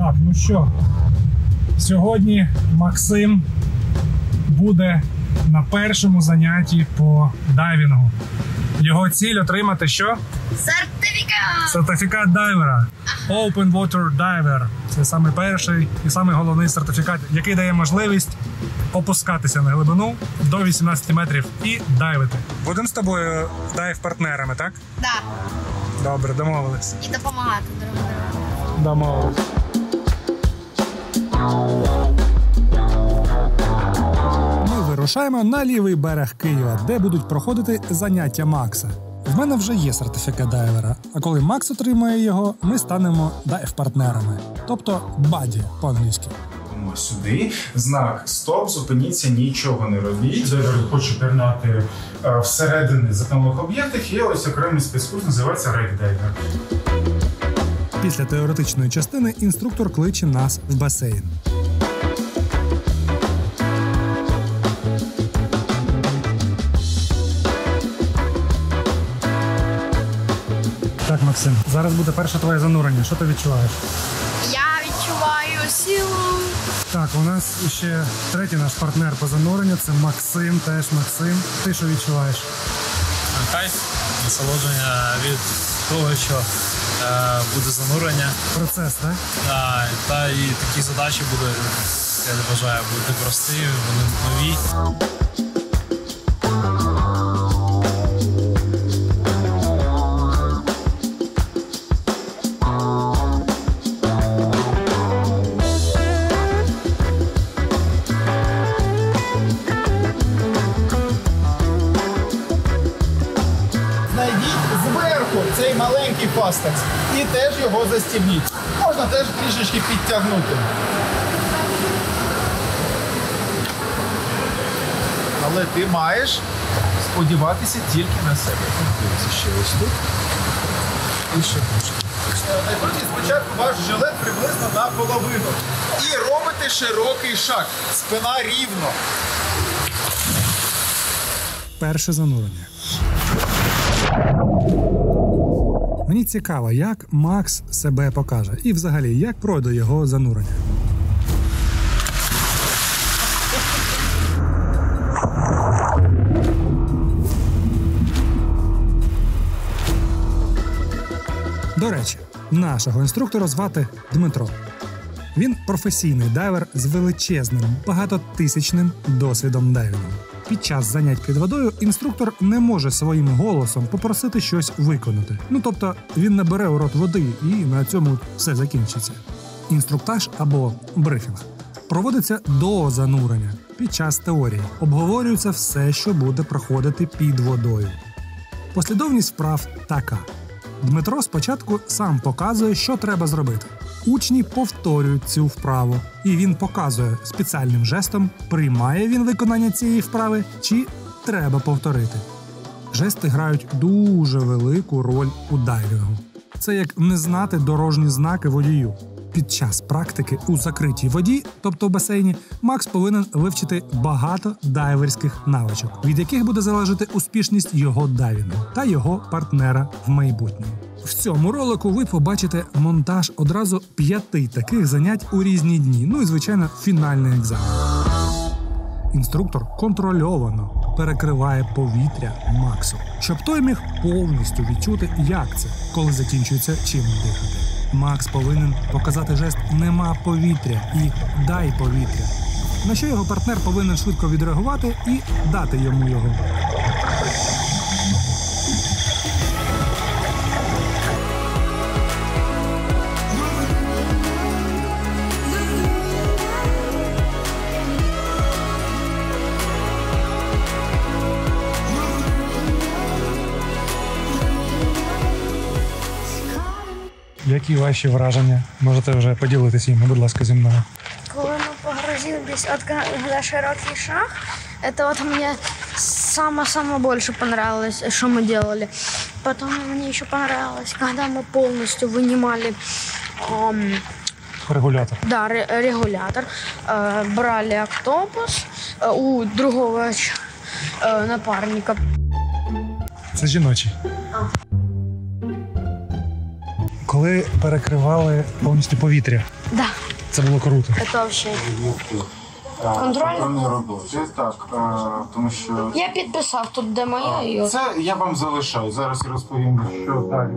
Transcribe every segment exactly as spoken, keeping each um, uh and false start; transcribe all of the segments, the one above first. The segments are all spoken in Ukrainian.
Так, ну що, сьогодні Максим буде на першому занятті по дайвінгу. Його ціль отримати що? Сертифікат! Сертифікат дайвера. Open Water Diver. Це саме перший і саме головний сертифікат, який дає можливість опускатися на глибину до вісімнадцяти метрів і дайвити. Будемо з тобою дайв-партнерами, так? Так. Добре, домовились. І допомагати друг другу. Домовились. Ми вирушаємо на лівий берег Києва, де будуть проходити заняття Макса. В мене вже є сертифікат дайвера, а коли Макс отримає його, ми станемо дайв-партнерами, тобто баді по-англійськи. Сюди знак «Стоп», зупиніться, нічого не робіть. Дайвер хоче пірнати всередини затонулих об'єктів, є ось окремий спецкурс, називається рейк-дайвер. Після теоретичної частини інструктор кличе нас в басейн. Так, Максим, зараз буде перше твоє занурення. Що ти відчуваєш? Я відчуваю силу. Так, у нас ще третій наш партнер по зануренню, це Максим, теж Максим. Ти що відчуваєш? Кайф, насолодження від того, що е, буде занурення. Процес, так? Да, та і такі задачі будуть, я вважаю, будуть прості, вони нові. Цей маленький фастекс і теж його застібніть. Можна теж трішечки підтягнути. Але ти маєш сподіватися тільки на себе. Дивіться, ще ось тут. І ще трошки. Найкрутіше, спочатку ваш жилет приблизно наполовину. І робите широкий шаг. Спина рівно. Перше занурення. Мені цікаво, як Макс себе покаже і взагалі, як пройде його занурення. До речі, нашого інструктора звати Дмитро. Він професійний дайвер з величезним, багатотисячним досвідом дайвінгу. Під час занять під водою інструктор не може своїм голосом попросити щось виконати. Ну, тобто, він набере у рот води і на цьому все закінчиться. Інструктаж або брифінг проводиться до занурення. Під час теорії обговорюється все, що буде проходити під водою. Послідовність вправ така. Дмитро спочатку сам показує, що треба зробити. Учні повторюють цю вправу, і він показує спеціальним жестом, приймає він виконання цієї вправи чи треба повторити. Жести грають дуже велику роль у дайвінгу. Це як не знати дорожні знаки водію. Під час практики у закритій воді, тобто в басейні, Макс повинен вивчити багато дайверських навичок, від яких буде залежати успішність його дайвінгу та його партнера в майбутньому. В цьому ролику ви побачите монтаж одразу п'яти таких занять у різні дні, ну і, звичайно, фінальний екзамен. Інструктор контрольовано перекриває повітря Максу, щоб той міг повністю відчути, як це, коли закінчується чим дихати. Макс повинен показати жест «нема повітря» і «дай повітря», на що його партнер повинен швидко відреагувати і дати йому його. Які ваші враження? Можете вже поділитися їм, будь ласка, зі мною. Коли ми погрузились от на широкий шаг, это вот мне самое-самое больше понравилось, что мы делали. Потом мне еще понравилось, когда мы полностью вынимали эм, регулятор. Да, регулятор. Э, брали октопус э, у другого э, напарника. Це жіночий. Коли перекривали повністю повітря, Да, Це було круто. это вообще. Контрольна? роботи, так, а, тому що... Я підписав тут, де моя, і Це я вам залишаю, зараз я розповім, що далі.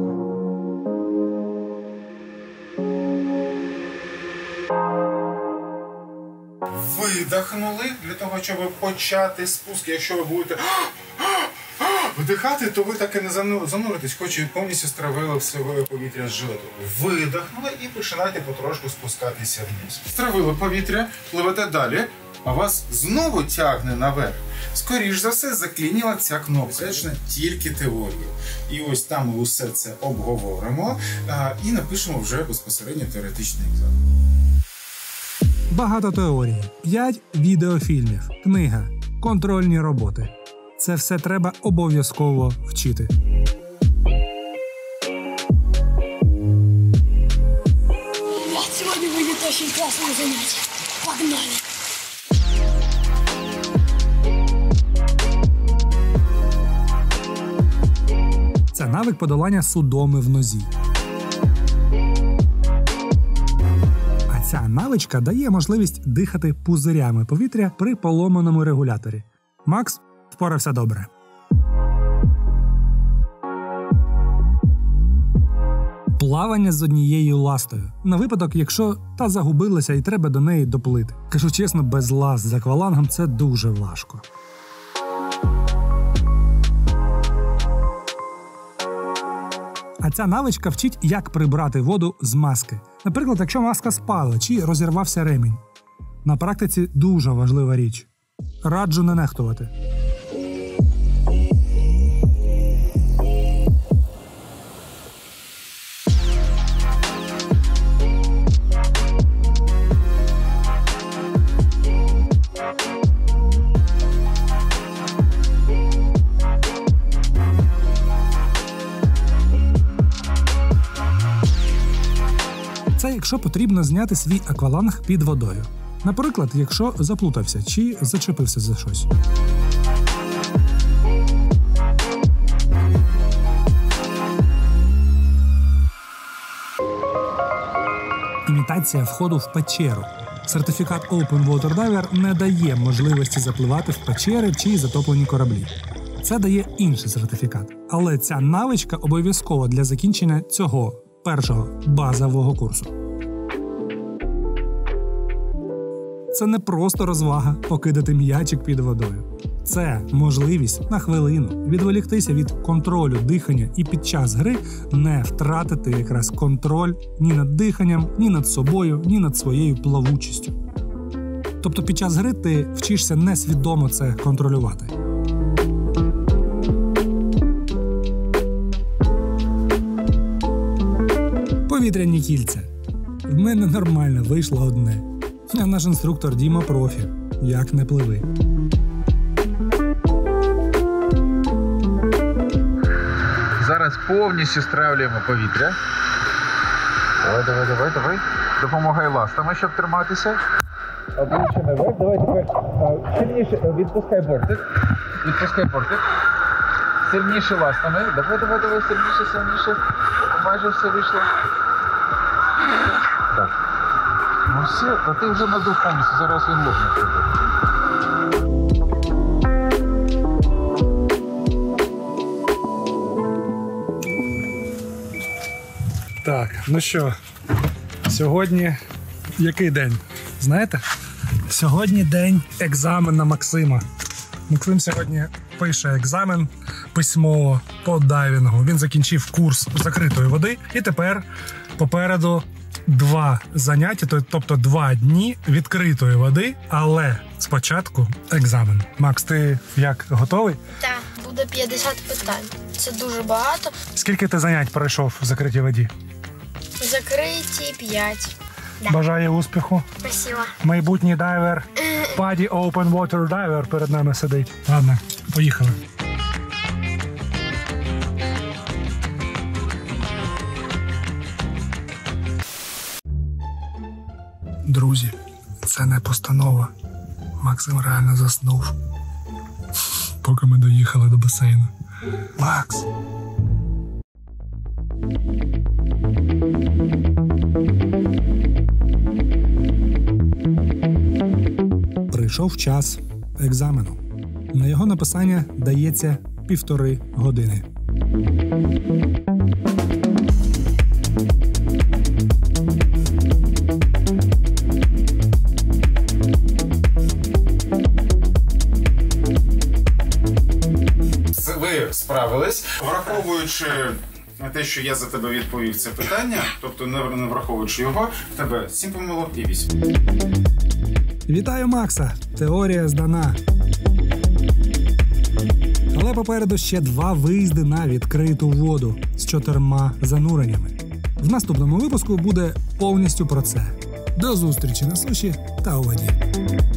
Видихнули для того, щоб почати спуск. Якщо ви будете вдихати, то ви так і не зануритесь, хоч і повністю стравили все повітря з жилету. Видихнули і починаєте потрошку спускатися вниз. Стравили повітря, пливете далі, а вас знову тягне наверх. Скоріш за все, заклініла ця кнопка. Це ж не тільки теорія. І ось там ми усе це обговоримо а, і напишемо вже безпосередньо теоретичний екзамен. Багато теорії, п'ять відеофільмів, книга, контрольні роботи. Це все треба обов'язково вчити. Ребят, сегодня будет очень классное занятие. Погнали! Це навик подолання судоми в нозі. А ця навичка дає можливість дихати пузирями повітря при поломаному регуляторі. Макс впорався добре. Плавання з однією ластою. На випадок, якщо та загубилася і треба до неї доплити. Кажу чесно, без ласт з аквалангом це дуже важко. А ця навичка вчить, як прибрати воду з маски. Наприклад, якщо маска спала чи розірвався ремінь. На практиці дуже важлива річ. Раджу не нехтувати. Це якщо потрібно зняти свій акваланг під водою. Наприклад, якщо заплутався чи зачепився за щось. Імітація входу в печеру. Сертифікат Open Water Diver не дає можливості запливати в печери чи затоплені кораблі. Це дає інший сертифікат. Але ця навичка обов'язкова для закінчення цього першого базового курсу. Це не просто розвага покидати м'ячик під водою. Це можливість на хвилину відволіктися від контролю дихання і під час гри не втратити якраз контроль ні над диханням, ні над собою, ні над своєю плавучістю. Тобто під час гри ти вчишся несвідомо це контролювати. Повітряні кільця. В мене нормально вийшло одне. А наш інструктор Діма профі. Як не пливи. Зараз повністю стравлюємо повітря. Давай, давай, давай, давай. Допомагай ластами, щоб триматися. Обличчя наверх. Давай тепер сильніше. Відпускай бортик. Відпускай бортик. Сильніше ластами. Давай, давай, давай, сильніше, сильніше. Майже все вийшло. Так. Ну все, а ти вже надув повністю, зараз він лопне. Так, ну що, сьогодні який день? Знаєте? Сьогодні день екзамена Максима. Максим сьогодні пише екзамен письмово по дайвінгу. Він закінчив курс закритої води і тепер попереду два заняття, тобто два дні відкритої води, але спочатку екзамен. Макс, ти як, готовий? Так, буде п'ятдесят питань. Це дуже багато. Скільки ти занять пройшов в закритій воді? Закриті п'ять. Да. Бажаю успіху. Спасибо. Майбутній дайвер, Паді Open Water Diver перед нами сидить. Ладно, поїхали. Друзі, це не постанова. Максим реально заснув, поки ми доїхали до басейну. Макс! прийшов час екзамену. На його написання дається півтори години. Ви справились, враховуючи те, що я за тебе відповів це питання, тобто не враховуючи його, в тебе сім помилок і вісім. Вітаю, Макса! Теорія здана. Але попереду ще два виїзди на відкриту воду з чотирма зануреннями. В наступному випуску буде повністю про це. До зустрічі на суші та у воді.